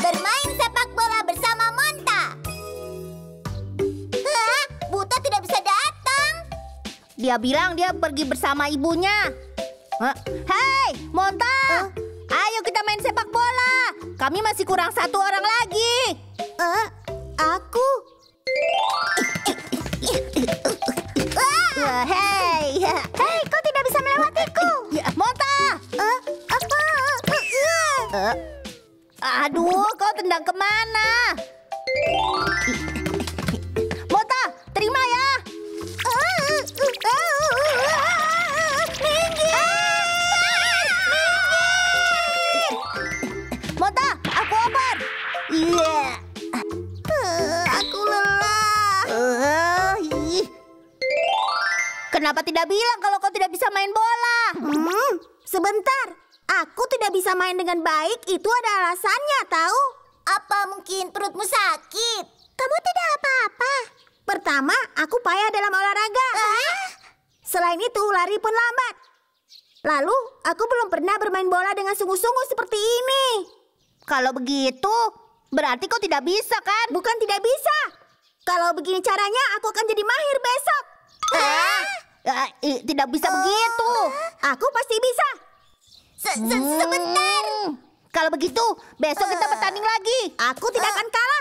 bermain sepak bola bersama Monta. Hah? Buta tidak bisa datang. Dia bilang dia pergi bersama ibunya. Hei, Monta! Ayo kita main sepak bola. Kami masih kurang 1 orang lagi. Aku? Hei, Kau tidak bisa melewatiku. Monta! Aduh, kau tendang kemana? Monta, terima ya. Monta, aku oper. Aku lelah. Kenapa tidak bilang kalau kau tidak bisa main bola? Sebentar. Aku tidak bisa main dengan baik, itu ada alasannya, tahu? Apa mungkin perutmu sakit? Kamu tidak apa-apa. Pertama, aku payah dalam olahraga. Selain itu, lari pun lambat. Lalu, aku belum pernah bermain bola dengan sungguh-sungguh seperti ini. Kalau begitu, berarti kau tidak bisa kan? Bukan tidak bisa. Kalau begini caranya, aku akan jadi mahir besok. Tidak bisa begitu. Aku pasti bisa. Sebentar. Kalau begitu, besok kita bertanding lagi. Aku tidak akan kalah.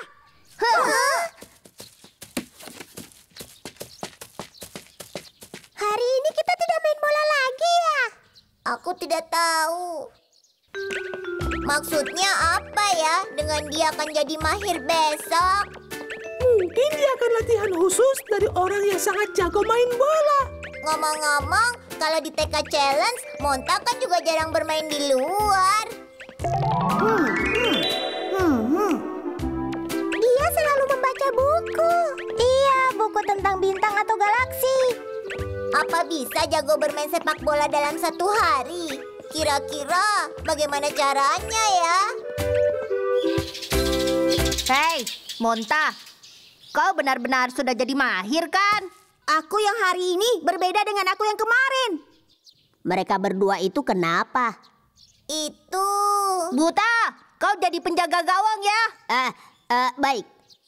Hari ini kita tidak main bola lagi ya? Aku tidak tahu. Maksudnya apa ya dengan dia akan jadi mahir besok? Mungkin dia akan latihan khusus dari orang yang sangat jago main bola. Ngomong-ngomong, kalau di TK Challenge, Monta kan juga jarang bermain di luar. Dia selalu membaca buku. Iya, buku tentang bintang atau galaksi. Apa bisa jago bermain sepak bola dalam 1 hari? Kira-kira bagaimana caranya ya? Hei, Monta, kau benar-benar sudah jadi mahir kan? Aku yang hari ini berbeda dengan aku yang kemarin. Mereka berdua itu kenapa? Itu... Buta, kau jadi penjaga gawang ya? Baik.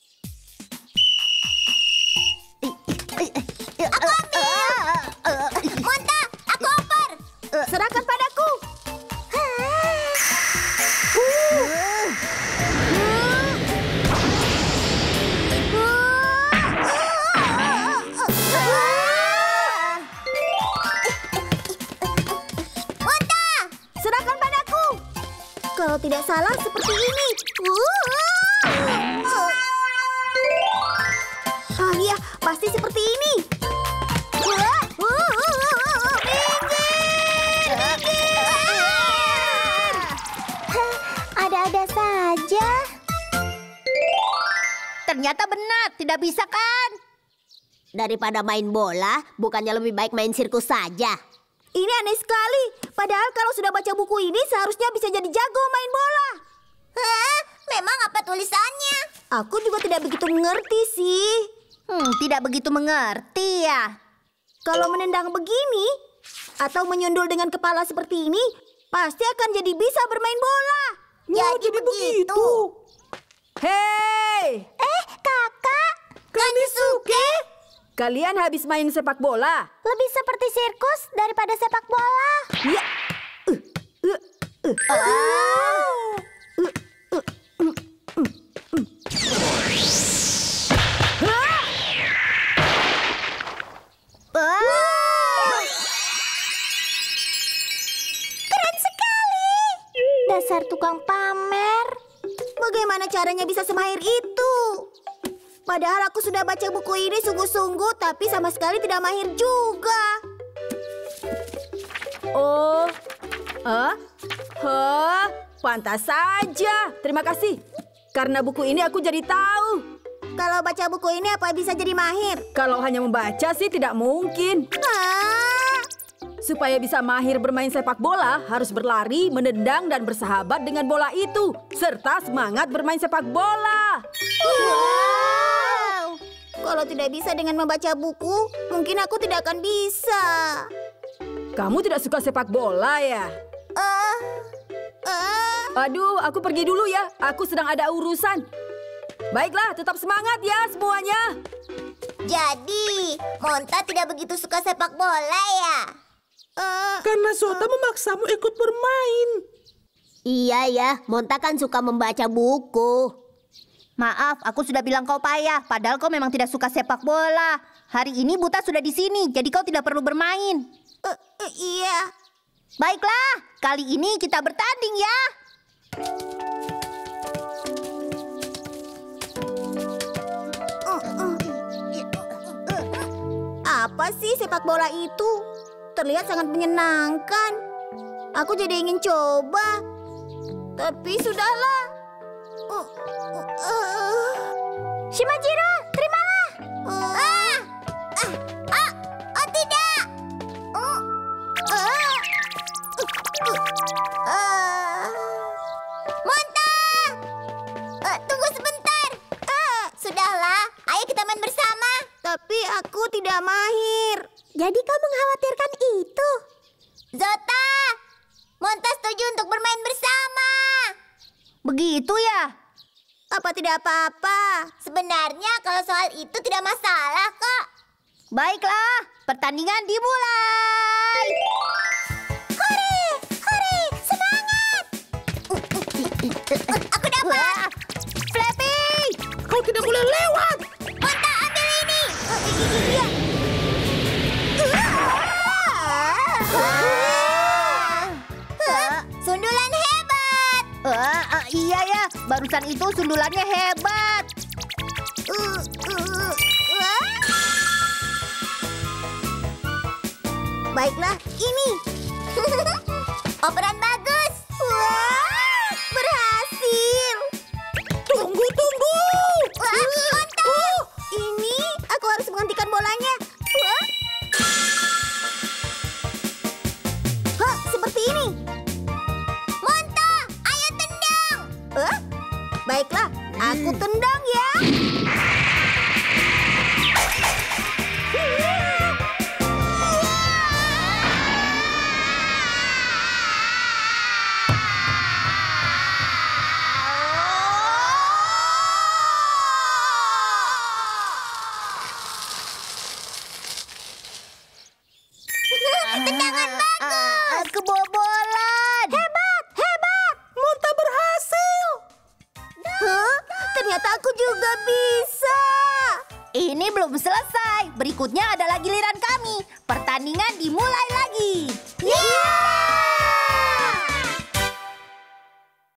Aku ambil! Monta, aku oper! Serahkan padaku! Monta, serahkan padaku! Kalau tidak salah seperti ini. Ah iya, pasti seperti ini. Ada-ada saja. Ternyata benar, tidak bisa kan? Daripada main bola, bukannya lebih baik main sirkus saja? Ini aneh sekali. Padahal kalau sudah baca buku ini seharusnya bisa jadi jago main bola. Memang apa tulisannya? Aku juga tidak begitu mengerti sih. Tidak begitu mengerti ya. Kalau menendang begini atau menyundul dengan kepala seperti ini, pasti akan jadi bisa bermain bola. Jadi begitu. Hei, Kakak. Kanisuke, kalian habis main sepak bola? Lebih seperti sirkus daripada sepak bola. Ya. Keren sekali. Dasar tukang pamer. Bagaimana caranya bisa semahir itu? Padahal aku sudah baca buku ini sungguh-sungguh, tapi sama sekali tidak mahir juga. Oh, pantas saja. Terima kasih. Karena buku ini aku jadi tahu. Kalau baca buku ini apa bisa jadi mahir? Kalau hanya membaca sih tidak mungkin. Supaya bisa mahir bermain sepak bola, harus berlari, menendang, dan bersahabat dengan bola itu. Serta semangat bermain sepak bola. Wow! Kalau tidak bisa dengan membaca buku, mungkin aku tidak akan bisa. Kamu tidak suka sepak bola ya? Aduh, aku pergi dulu ya. Aku sedang ada urusan. Baiklah, tetap semangat ya semuanya. Jadi, Monta tidak begitu suka sepak bola ya? Karena Zota memaksamu ikut bermain. Iya ya, Monta kan suka membaca buku. Maaf, aku sudah bilang kau payah. Padahal kau memang tidak suka sepak bola. Hari ini Buta sudah di sini, jadi kau tidak perlu bermain. Iya. Baiklah, kali ini kita bertanding ya. Apa sih sepak bola itu? Terlihat sangat menyenangkan. Aku jadi ingin coba. Tapi sudahlah. Shimajiro, terimalah. Oh tidak. Monta! Tunggu sebentar. Sudahlah, ayo kita main bersama. Tapi aku tidak mahir. Jadi kau mengkhawatirkan itu? Zota, Monta setuju untuk bermain bersama. Begitu ya? Apa tidak apa-apa? Sebenarnya kalau soal itu tidak masalah kok. Baiklah, pertandingan dimulai. Hore, hore, semangat! Aku dapat. Flappy! Kau tidak boleh lewat. Monta, ambil ini. Iya. Sundulan hebat. Iya ya, barusan itu sundulannya hebat. Baiklah, ini. Operan bagus. Wah, berhasil. Tunggu. Wah, Monta. Ini aku harus menghentikan bolanya. Wah. Hah, seperti ini. Monta, ayo tendang. Baiklah, aku tendang ya. Tendangan bagus. Kebobolan. Hebat. Monta berhasil. Ternyata aku juga bisa. Ini belum selesai. Berikutnya adalah giliran kami. Pertandingan dimulai lagi. Yeay!